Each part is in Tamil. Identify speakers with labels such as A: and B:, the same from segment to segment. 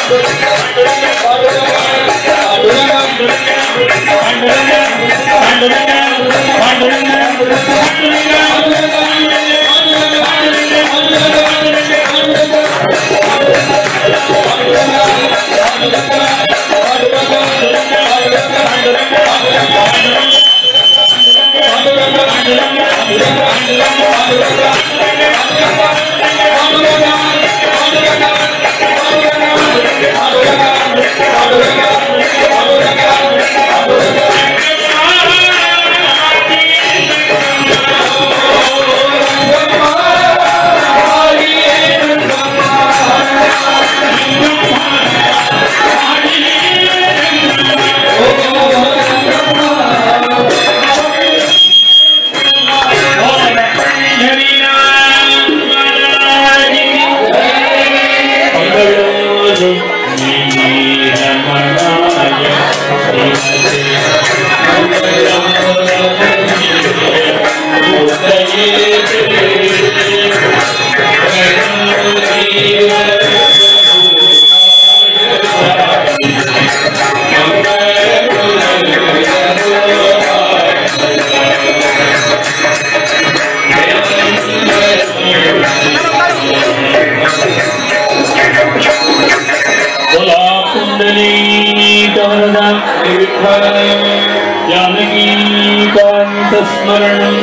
A: स्मरणं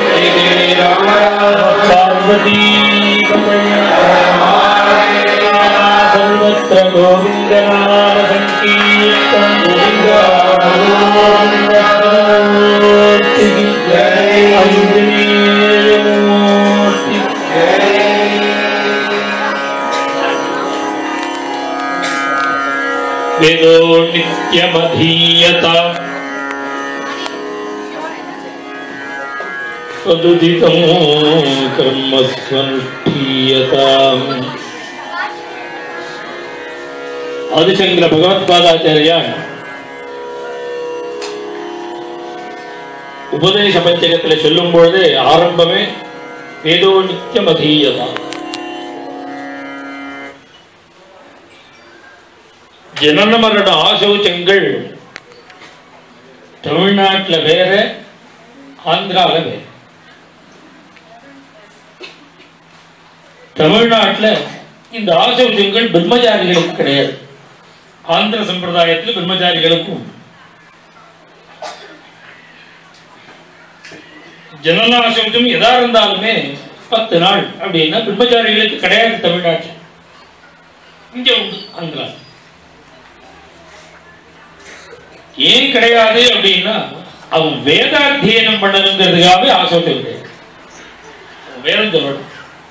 A: पार्वती सर्वत्र गोविंद नाम संकीर्तन वेदो नित्यमधीयता तदुदितं कर्मस्वनुष्ठीयताम् आदिशंकर भगवत्पादाचार्य उपदेश पंचकत्तिले सोल्लुम पोळुदे आरंभमे वेदो नित्यमधीयता जनन मरण आशौचंगल तमिழ்நாட்டுல வேற ஆந்திரால வேற தமிழ்நாட்டுல இந்த ஆசௌச்சங்கள் பிரம்மச்சாரிகளுக்கு கிடையாது ஆந்திர சம்பிரதாயத்தில் பிரம்மச்சாரிகளுக்கும் ஜனநாசௌச்சம் எதா இருந்தாலுமே 10 நாள் அப்படின்னா பிரம்மச்சாரிகளுக்கு கிடையாது தமிழ்நாட்டில் இங்க உண்டு ஆந்திரா ஏன் கிடையாது அப்படின்னா அவன் வேதாத்தியனம் பண்ணணுங்கிறதுக்காகவே ஆசௌச்சம் கிடையாது வேதம் சொல்லணும்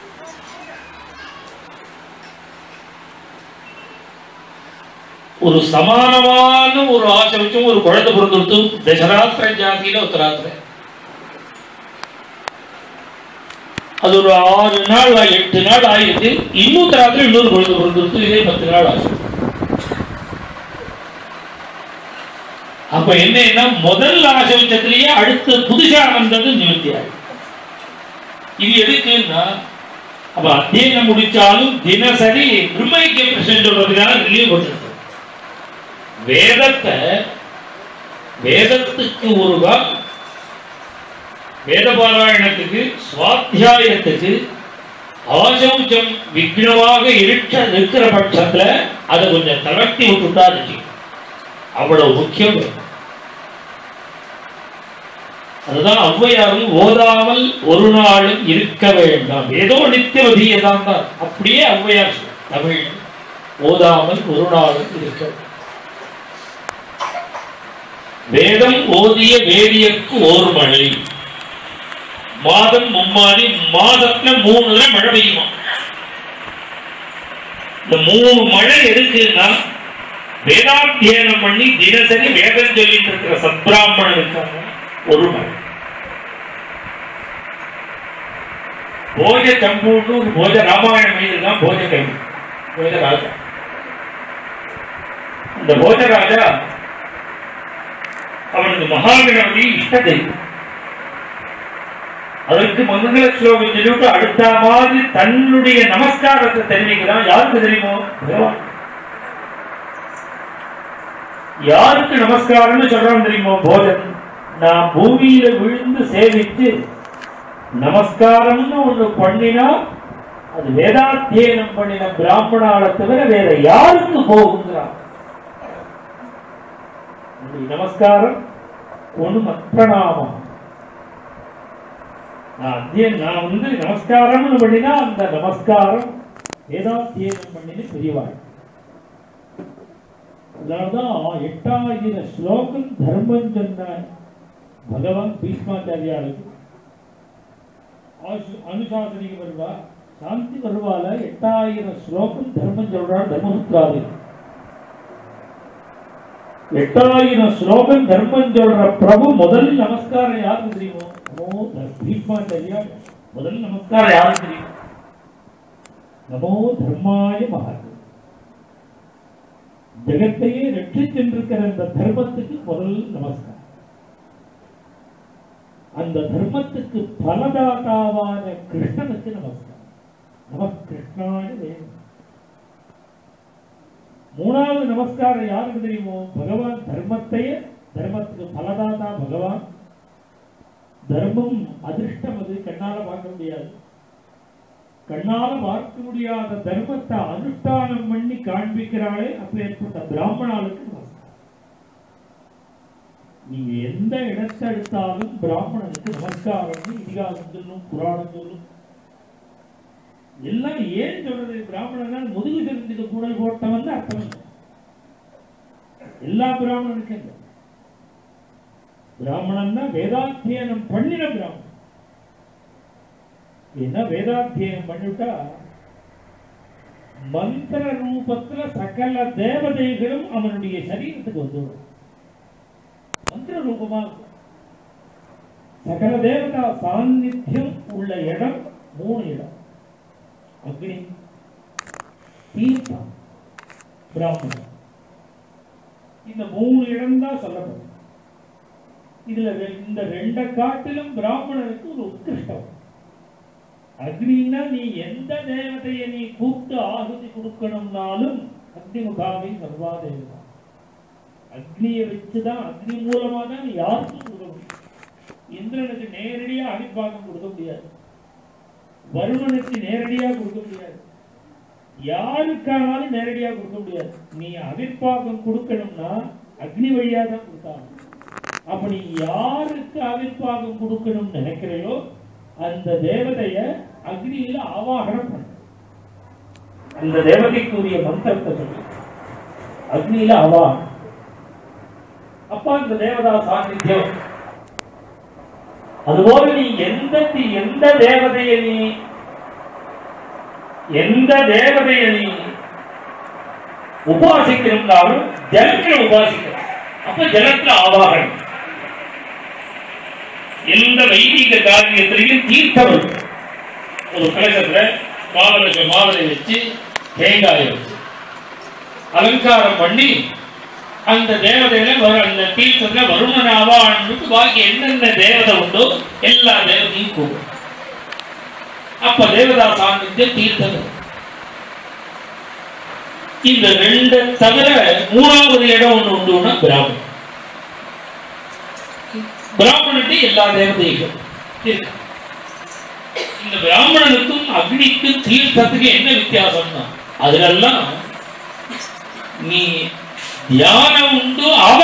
A: ஒரு சமானமான ஒரு ஆசௌச்சம் ஒரு குழந்தை பிறந்துட்டு தசராத்திர ஜாதியில உத்தராத்திர அது ஒரு 6 நாள் 8 நாள் ஆயிடுச்சு இன்னும் ராத்திரி இன்னொரு குழந்தை பிறந்துட்டு இதே 10 நாள் ஆச்சு அப்ப என்ன முதல் ஆசௌச்சத்திலேயே அடுத்து புதுசா வந்தது நிவர்த்தியாகும் இது எதுக்குன்னா அப்ப அத்தியனம் முடிச்சாலும் தினசரி பிரம்மைக்கிய பிரச்சனை சொல்றதுக்காக ரிலீவ் பண்ணிருக்கோம் வேதத்துக்கு ஒரு வேத பாராயணத்துக்கு சுவாத்தியாயத்துக்கு ஆசௌச்சம் விக்னமாக இருக்கிற பட்சத்துல அதை கொஞ்சம் தளர்த்தி விட்டுட்டா அவ்வளவு முக்கியம் அதுதான் ஔவையாரும் ஓதாமல் ஒரு நாளும் இருக்க வேண்டாம் ஏதோ நித்தியவதியதான் தான் அப்படியே ஔவையார் தமிழ் ஓதாமல் ஒரு நாளும் இருக்க வேதம் ஓதிய வேதியற்கு ஓர் மழை மாதம் மும்மாதி மாதத்துல 3 மழை பெய்யுமா இந்த 3 மழை எதுக்குன்னா வேதாத்தியனம் பண்ணி தினசரி வேதம் சொல்லிட்டு இருக்கிற சத்பிராமணன் இருக்காங்க ஒரு மழை போஜ சம்பூன்னு போஜ ராமாயணம் எழுதிருக்கான் போஜ கவி போஜராஜா இந்த போஜராஜா அவனுக்கு மகாகணபதி இஷ்ட தெய்வம் அதற்கு மங்கள ஸ்லோகம் சொல்லிவிட்டு அடுத்த மாதிரி தன்னுடைய நமஸ்காரத்தை தெரிவிக்கிறான் யாருக்கு தெரியுமோ யாருக்கு நமஸ்காரம்னு சொல்றோம் தெரியுமா? போஜன். நான் பூமியில விழுந்து சேவித்து நமஸ்காரம்னு ஒண்ணு பண்ணினா அது வேதாத்தியனம் பண்ணின பிராமணால தவிர வேற யாருக்கு போகுங்கிறான். நமஸ்காரம் ஒண்ணு மற்பிரணாமம். நான் நமஸ்காரம்னு பண்ணினா அந்த நமஸ்காரம் வேதாத்தியனம் பண்ணின பெரியவாள். அதனால்தான் 8000 ஸ்லோகம் தர்மம் சொன்ன பகவான் பீஷ்மாச்சாரியாளுக்கு அனுசாசனிக்கு வருவா, சாந்தி வருவால 8000 ஸ்லோகம் தர்மம் சொல்றாள் தர்மபுத்திராவில். 8000 ஸ்லோகம் தர்மம் சொல்ற பிரபு முதல் நமஸ்காரம் யாருக்கு தெரியுமோ? பீஷ்மாச்சாரியா முதல் நமஸ்காரம் யாருக்கு தெரியும்? நமோ தர்மாய மகாத்மா. ஜெகத்தையே ரட்சித்திருக்கிற அந்த தர்மத்துக்கு முதல் நமஸ்காரம். அந்த தர்மத்துக்கு பலதாதாவான கிருஷ்ணனுக்கு நமஸ்காரம். நம கிருஷ்ணாய வேணும். மூணாவது நமஸ்காரம் யாருக்கு தெரியுமோ? பகவான் தர்மத்துக்கு பலதாதா பகவான். தர்மம் அதிர்ஷ்டம், அது கண்ணால பார்க்க முடியாது. கண்ணால பார்க்க முடியாத தர்மத்தை அனுஷ்டானம் பண்ணி காண்பிக்கிறாளே அப்பேற்பட்ட பிராமணாளுக்கு நமஸ்காரம். நீங்க எந்த இடத்தை எடுத்தாலும் பிராமணனுக்கு நமஸ்காரம் இதிகாசம் சொல்லும், புராணம் சொல்லும். எல்லாம் ஏன் சொல்றது? பிராமணனால் முதுகு தெரிஞ்சுக்க கூடல் போட்டவன் அர்த்தம் இல்லை. எல்லா பிராமணனுக்கும் இல்லை. பிராமணன்னா வேதாத்தியனம் பண்ணின பிராமணன். என்ன வேதாத்தியனம் பண்ணிவிட்டா மந்திர ரூபத்துல சகல தேவதைகளும் அவனுடைய சரீரத்துக்கு வந்துடும். மந்திர ரூபமா சகல தேவதா சாநித்தியம் உள்ள இடம் 3 இடம். அக்னி, தீர்த்தம், பிராமணன். இந்த 3 இடம் தான் சொல்லப்படும். இதுல இந்த 2 காட்டிலும் பிராமணனுக்கு ஒரு உத்கிருஷ்டம். அக்னின்னா நீ எந்த தேவதையை நீ கூப்பிட்டு ஆகுதி கொடுக்கணும்னாலும் அக்னி முகாமை சர்வா தேவதா. அக்னியை வச்சுதான், அக்னி மூலமா தான் நீ யாருக்கும் கொடுக்க முடியும். இந்திரனுக்கு நேரடியா அவிர்வாகம் கொடுக்க முடியாது, வருணனுக்கு நேரடியா கொடுக்க முடியாது, யாருக்கானாலும் நேரடியா கொடுக்க முடியாது. நீ அவிர்வாகம் கொடுக்கணும்னா அக்னி வழியா தான் கொடுத்தாங்க. அப்ப நீ யாருக்கு அவிர்வாகம் கொடுக்கணும்னு நினைக்கிறையோ அந்த தேவதைய அக்னியில ஆவாகனம் பண்ண. அந்த தேவதைக்குரிய மந்திரத்தை சொல்லி அக்னியில ஆவாகனம். அப்ப அந்த தேவதா சாநித்தியம். அதுபோல நீ எந்த தேவதையை நீ உபாசிக்கணும்னாலும் ஜலத்துல உபாசிக்கணும். அப்ப ஜலத்துல ஆவாகனம். எந்த வைதிக காரியத்திலையும் தீர்த்தம் இருக்கு. ஒரு கலசத்துல மாவரை வச்சு தேங்காயை வச்சு அலங்காரம் பண்ணி அந்த தேவதையில அந்த தீர்த்தத்துல வருணனாவான்னு பாக்கி என்னென்ன தேவதை உண்டோ எல்லா தேவதையும் கூடும். அப்ப தேவதா சாநித்தியம் தீர்த்தம். இந்த 2 தவிர 3வது இடம் ஒண்ணு உண்டுன்னா பிராமணன். பிராமணனுக்கு எல்லா தேவதைகளும் இருக்கு. இந்த பிராமணனுக்கும் அக்னிக்கும் தீர்த்தத்துக்கு என்ன வித்தியாசம்னா அதுலெல்லாம் நீ தியானம் உண்டு,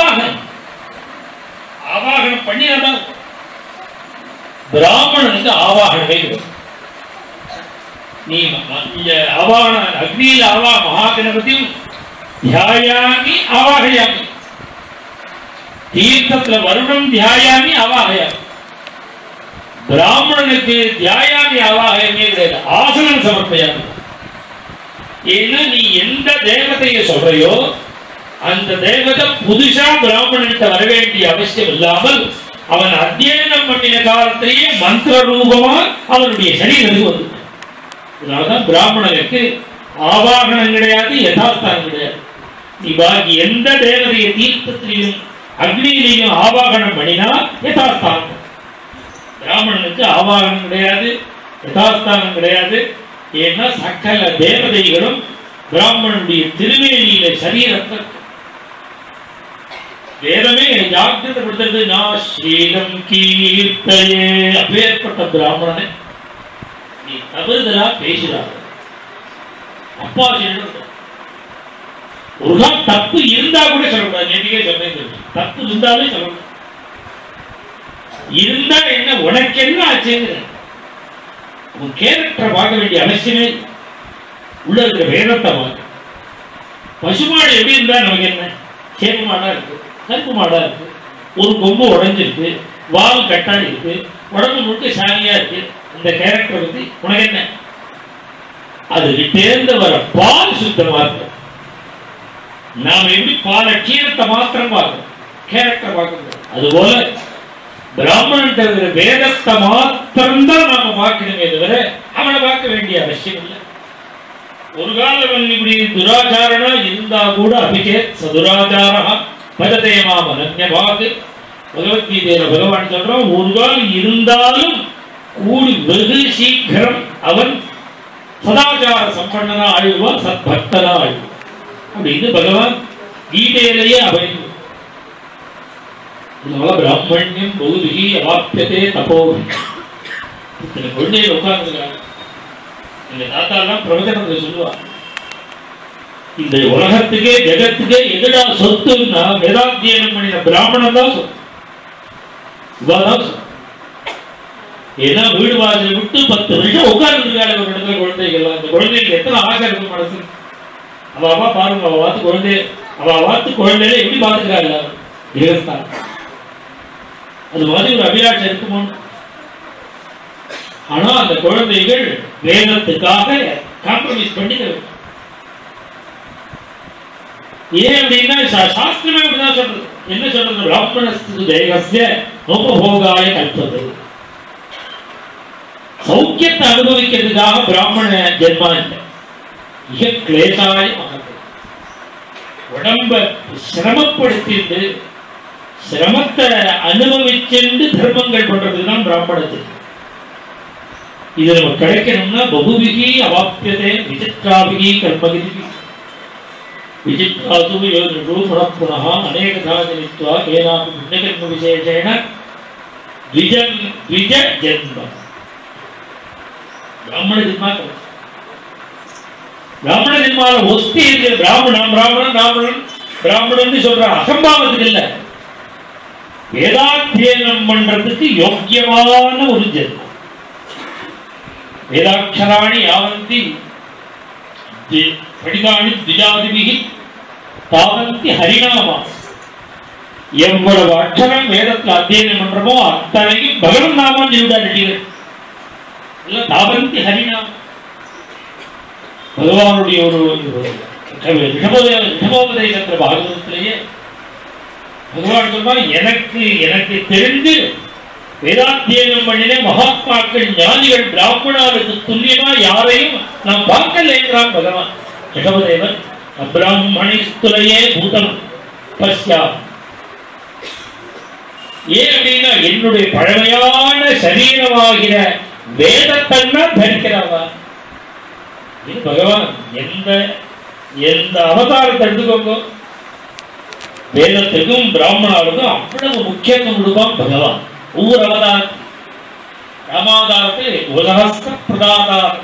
A: ஆவாகனம் பண்ணினாதான். பிராமணனுக்கு ஆவாகனமே கிடையாது. நீ அக்னியில் மகாகணபதியும் தியாயாமி ஆவாகயாமி, தீர்த்தத்துல வருணம் தியாயாமி ஆவாகயாமி. பிராமணனுக்கு தியாயாமி ஆவாகயமே கிடையாது, ஆசனம் சமர்ப்பயாமி. ஏன்னா நீ எந்த தேவதையை சொல்றையோ அந்த தேவதை புதுசா பிராமணன்கிட்ட வர வேண்டிய அவசியம் இல்லாமல் அவன் அத்தியனம் பண்ணின காலத்திலேயே மந்திர ரூபமா அவனுடைய சரீரத்துக்கு வந்து. அதனால்தான் பிராமணனுக்கு ஆவாகனம் கிடையாது, யதாஸ்தானம் கிடையாது. நீ பாக்கி எந்த தேவதையை தீர்த்தத்திலையும் அக்னியிலையும் ஆவாகனம் பண்ணினா யதாஸ்தானம். பிராமணனுக்கு ஆவாகனம் கிடையாது, யதாஸ்தானம் கிடையாது. ஏன்னா சகல தேவதைகளும் பிராமணனுடைய திருமேனியில சரீரத்தை வேதமே ஜாக்கிரதைப்படுத்துறது. நான் ஸ்ரீலம் கீர்த்தையே, அப்பேற்பட்ட பிராமணனை நீ தவறுதலா பேசுறாங்க. அப்பா ஒரு நாள் தப்பு இருந்தா கூட சொல்லக்கூடாது. நேற்றுக்கே சொன்னேன், தப்பு இருந்தாலே சொல்லக்கூடாது. இருந்தா என்ன, உனக்கு என்ன ஆச்சுங்கிற உன் கேரக்டரை பார்க்க வேண்டிய அவசியமே. உள்ள இருக்கிற வேதத்தை பார்க்க. பசுமாடு எப்படி இருந்தா நமக்கு என்ன, சேப்பு மாடா இருக்கு, கருப்பு மாடா இருக்கு, ஒரு கொம்பு உடைஞ்சிருக்கு, வால் கட்டாடி இருக்கு, உடம்பு முழுக்க சாமியா இருக்கு. இந்த கேரக்டரை பத்தி உனக்கு என்ன? அதுக்கு தேர்ந்து வர பால் சுத்தமா இருக்கு. நாம எப்படி பால கீரத்தை மாத்திரம் பார்க்கணும், கேரக்டர் பார்க்கணும். அதுபோல பிராமணன் தவிர வேதத்தை மாத்திரம்தான் நாம பார்க்கணுமே தவிர அவனை பார்க்க வேண்டிய அவசியம் இல்லை. ஒரு காலம் இப்படி துராச்சாரனா இருந்தா கூட அபிகே சதுராச்சாரா பததேமா மனன்யபாகு பகவத்கீதையில பகவான் சொல்றான். ஒரு காலம் இருந்தாலும் கூடி வெகு சீக்கிரம் அவன் சதாச்சார சம்பன்னனா ஆழ்வான், சத்பக்தனா ஆழ்வான் அப்படின்னு பகவான் கீதையிலேயே அமைந்து. பிராமணியம் பௌதிகி அவாப்பியதே தபோ. இத்தனை குழந்தைகள் உட்கார்ந்துருக்காங்க. எங்க தாத்தா எல்லாம் பிரவச்சனத்தை சொல்லுவார், இந்த உலகத்துக்கே ஜெகத்துக்கே எதுடா சொத்துன்னா வேதாத்தியனம் பண்ணின பிராமணன் தான் சொத்து. இவாதான் சொத்து. ஏன்னா வீடு வாசலை விட்டு 10 நிமிஷம் உட்கார்ந்துருக்காங்க ஒரு இடத்துல குழந்தைகள். அந்த குழந்தைகளுக்கு எத்தனை ஆசை இருக்கும் மனசு. அவ பாருங்க, அவ பார்த்து குழந்தையில எப்படி பார்த்துக்கிறாள் இருக்கான். அது மாதிரி ஒரு அபிலாஷம் இருக்குமோ. ஆனா அந்த குழந்தைகள் வேதத்துக்காக காம்ப்ரமைஸ் பண்ணிக்கிறது. ஏன் அப்படின்னா சாஸ்திரமே அப்படிதான் சொல்றது. என்ன சொல்றது? பிராமணஸ்து தேகஸ்ய நோபபோகாய கல்பது. சௌக்கியத்தை அனுபவிக்கிறதுக்காக பிராமண ஜென்மா இல்லை. மிக கிளேசாய உடம்ப சிரமப்படுத்திட்டு சிரமத்தை அனுபவிச்சுட்டு தர்மங்கள் பண்றதுக்கு தான் பிராமணத்துக்கு. இது நமக்கு கிடைக்கணும்னா பகுவிகி அவாப்பியதே விசித்ராபிகி கர்மகிரி விசித்ராசு யோனிஷு புனః அநேகதா ஜனித்வா ஏனாபி புண்ணியகர்ம விசேஷேன த்விஜ ஜன்ம. பிராமண ஜென்மா பிராமண ஜென்மால ஒஸ்தி இருக்கு. பிராமணன் பிராமணன் பிராமணன் பிராமணன் சொல்ற அகம்பாவத்துக்கு இல்ல, வேதாத்தியனம் பண்றதுக்கு யோக்கியமான ஒரு ஜென்மம். வேதாட்சராணி யாவந்தி படிதானி திஜாதிபிகி தாவந்தி ஹரிநாமா. எவ்வளவு அக்ஷரம் வேதத்தில் அத்தியனம் பண்றமோ அத்தனையும் பகவன் நாமம் சொல்லிவிட்டார். இல்ல தாவந்தி ஹரிநாமம். பகவானுடைய ஒரு ரிஷபோபதேச பாகவதத்திலேயே பகவான் சொல்றார், எனக்கு தெரிந்து வேதாத்தியனம் பண்ணின மகாத்மாக்கள் ஞானிகள் பிராமணர்களுக்கு துல்லியமா யாரையும் நாம் பார்க்கலைங்கிறான் பகவான். ரிஷபதேவன் அப்ராமணிஸ்துலையே பூதம் பஸ்யா. ஏன் அப்படின்னா என்னுடைய பழமையான சரீரமாகிற வேதத்தன்னால் தரிக்கிறாவா. இது பகவான் எந்த அவதாரத்தை எடுத்துக்கோங்க, வேதத்துக்கும் பிராமணர்களுக்கும் அவ்வளவு முக்கியத்துவம் கொடுப்பான் பகவான். ஒவ்வொரு அவதாரம் ராமாவதாரத்தில் உலகஸ்த பிரதாதாரம்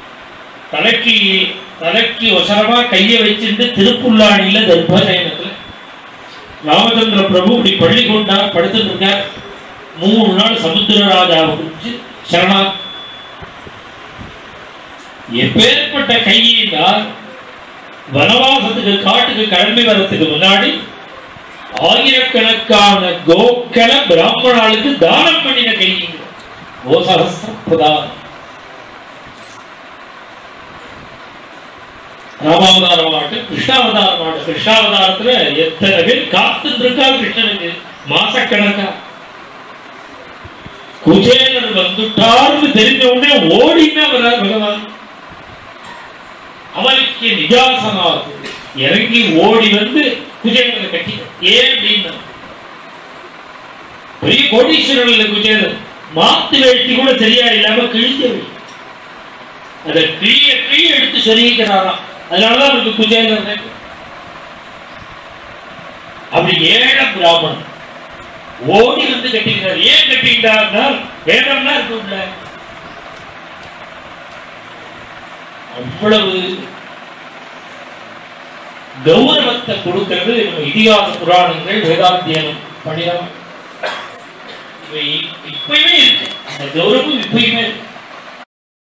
A: தலைக்கு ஒசரமா கையை வச்சிருந்து திருப்புல்லாணியில தர்பசயனத்துல ராமச்சந்திர பிரபு இப்படி பள்ளி கொண்டார், படுத்துட்டு இருக்கார். 3 நாள் சமுத்திரராஜாவை குறிச்சு சரணா. எப்பேற்பட்ட கையினால் வனவாசத்துக்கு காட்டுக்கு கிளம்பி வரத்துக்கு முன்னாடி ஆயிரக்கணக்கான கோக்களை பிராமணர்களுக்கு தானம் பண்ணின கைங்க. ராமாவதாரமாகட்டும் கிருஷ்ணாவதாரமாகட்டும். கிருஷ்ணாவதாரத்துல எத்தனை பேர் காத்துட்டு இருக்கா கிருஷ்ணனுக்கு மாசக்கணக்கா. குஜேலர் வந்துட்டார்னு தெரிஞ்ச உடனே ஓடினா வர்றார் பகவான். அவருக்கு நிஜாசனாக இறங்கி ஓடி வந்து குஜேலரை கட்டி. ஏன் அப்படின்னா பெரிய கோடீஸ்வரர்கள் குஜேலர் மாத்து வேட்டி கூட சரியா இல்லாம கிழிஞ்ச அதை கிழிய எடுத்து சொல்லிக்கிறாராம். அதனாலதான் அவருக்கு குஜேலர். அது ஏழை பிராமணன் ஓடி வந்து கட்டிக்கிறார். ஏன் கட்டிக்கிட்டார்னா வேதம்னா இருக்கும்ல. அவ்வளவு கௌரவத்தை கொடுக்கிறது நம்ம இதிகாச புராணங்கள் வேதாத்தியனம் பண்ணிதான் இப்பயுமே இருக்கு. அந்த கௌரவம் இப்பயுமே இருக்கு.